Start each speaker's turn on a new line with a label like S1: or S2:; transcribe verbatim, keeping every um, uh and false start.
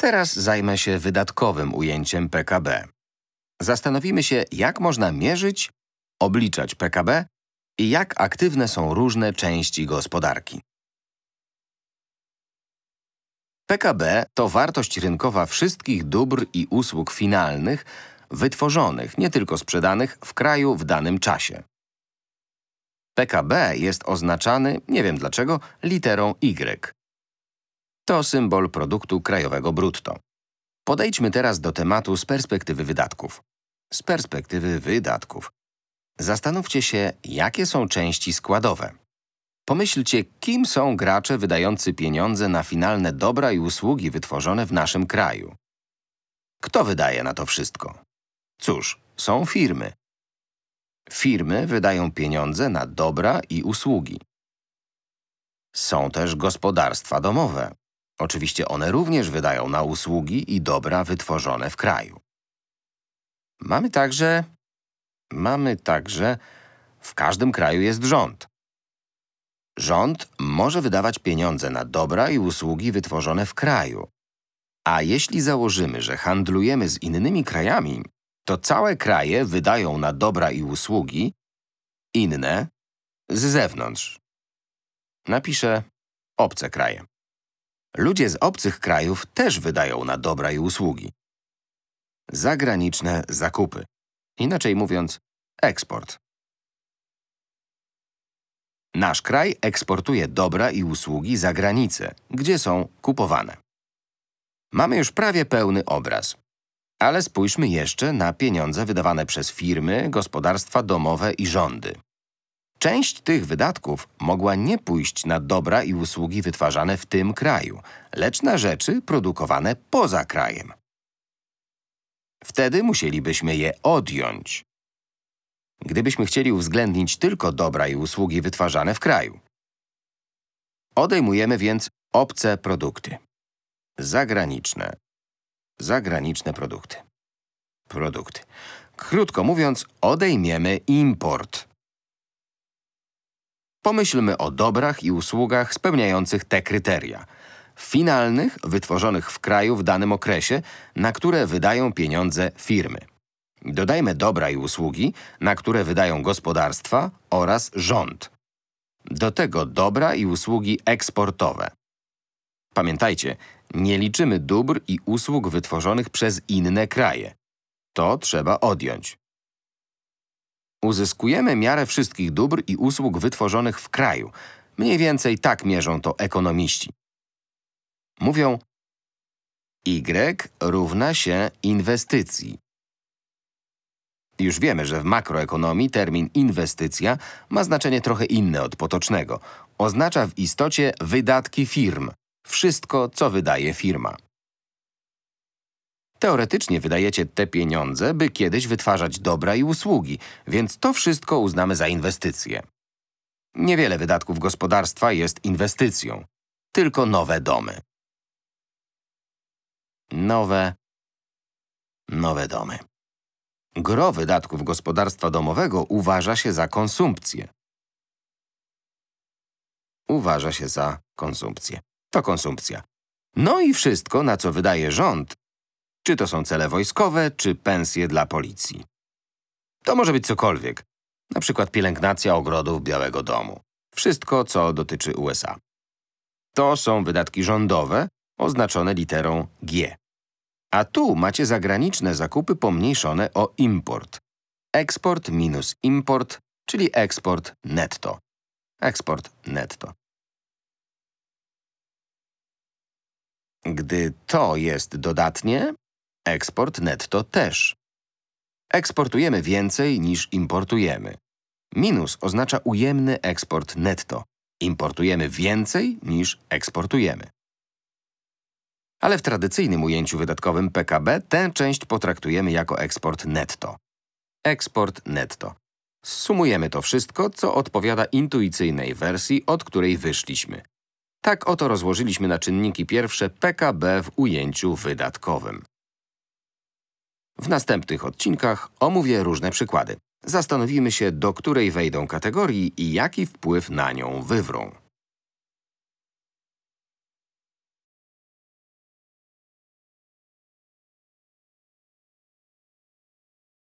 S1: Teraz zajmę się wydatkowym ujęciem P K B. Zastanowimy się, jak można mierzyć, obliczać P K B i jak aktywne są różne części gospodarki. P K B to wartość rynkowa wszystkich dóbr i usług finalnych, wytworzonych, nie tylko sprzedanych, w kraju w danym czasie. P K B jest oznaczany, nie wiem dlaczego, literą Y. To symbol produktu krajowego brutto. Podejdźmy teraz do tematu z perspektywy wydatków. Z perspektywy wydatków. Zastanówcie się, jakie są części składowe. Pomyślcie, kim są gracze wydający pieniądze na finalne dobra i usługi wytworzone w naszym kraju. Kto wydaje na to wszystko? Cóż, są firmy. Firmy wydają pieniądze na dobra i usługi. Są też gospodarstwa domowe. Oczywiście one również wydają na usługi i dobra wytworzone w kraju. Mamy także… Mamy także… W każdym kraju jest rząd. Rząd może wydawać pieniądze na dobra i usługi wytworzone w kraju. A jeśli założymy, że handlujemy z innymi krajami, to całe kraje wydają na dobra i usługi inne z zewnątrz. Napiszę obce kraje. Ludzie z obcych krajów też wydają na dobra i usługi. Zagraniczne zakupy. Inaczej mówiąc, eksport. Nasz kraj eksportuje dobra i usługi za granicę, gdzie są kupowane. Mamy już prawie pełny obraz. Ale spójrzmy jeszcze na pieniądze wydawane przez firmy, gospodarstwa domowe i rządy. Część tych wydatków mogła nie pójść na dobra i usługi wytwarzane w tym kraju, lecz na rzeczy produkowane poza krajem. Wtedy musielibyśmy je odjąć, gdybyśmy chcieli uwzględnić tylko dobra i usługi wytwarzane w kraju. Odejmujemy więc obce produkty. Zagraniczne. Zagraniczne produkty. Produkty. Krótko mówiąc, odejmiemy import. Pomyślmy o dobrach i usługach spełniających te kryteria. Finalnych, wytworzonych w kraju w danym okresie, na które wydają pieniądze firmy. Dodajmy dobra i usługi, na które wydają gospodarstwa oraz rząd. Do tego dobra i usługi eksportowe. Pamiętajcie, nie liczymy dóbr i usług wytworzonych przez inne kraje. To trzeba odjąć. Uzyskujemy miarę wszystkich dóbr i usług wytworzonych w kraju. Mniej więcej tak mierzą to ekonomiści. Mówią, Y równa się inwestycji. Już wiemy, że w makroekonomii termin inwestycja ma znaczenie trochę inne od potocznego. Oznacza w istocie wydatki firm. Wszystko, co wydaje firma. Teoretycznie wydajecie te pieniądze, by kiedyś wytwarzać dobra i usługi, więc to wszystko uznamy za inwestycje. Niewiele wydatków gospodarstwa jest inwestycją. Tylko nowe domy. Nowe, nowe domy. Gros wydatków gospodarstwa domowego uważa się za konsumpcję. Uważa się za konsumpcję. To konsumpcja. No i wszystko, na co wydaje rząd, czy to są cele wojskowe, czy pensje dla policji. To może być cokolwiek, na przykład pielęgnacja ogrodów Białego Domu. Wszystko, co dotyczy U S A. To są wydatki rządowe, oznaczone literą G. A tu macie zagraniczne zakupy pomniejszone o import. Eksport minus import, czyli eksport netto. Eksport netto. Gdy to jest dodatnie, eksport netto też. Eksportujemy więcej niż importujemy. Minus oznacza ujemny eksport netto. Importujemy więcej niż eksportujemy. Ale w tradycyjnym ujęciu wydatkowym P K B tę część potraktujemy jako eksport netto. Eksport netto. Sumujemy to wszystko, co odpowiada intuicyjnej wersji, od której wyszliśmy. Tak oto rozłożyliśmy na czynniki pierwsze P K B w ujęciu wydatkowym. W następnych odcinkach omówię różne przykłady. Zastanowimy się, do której wejdą kategorii i jaki wpływ na nią wywrą.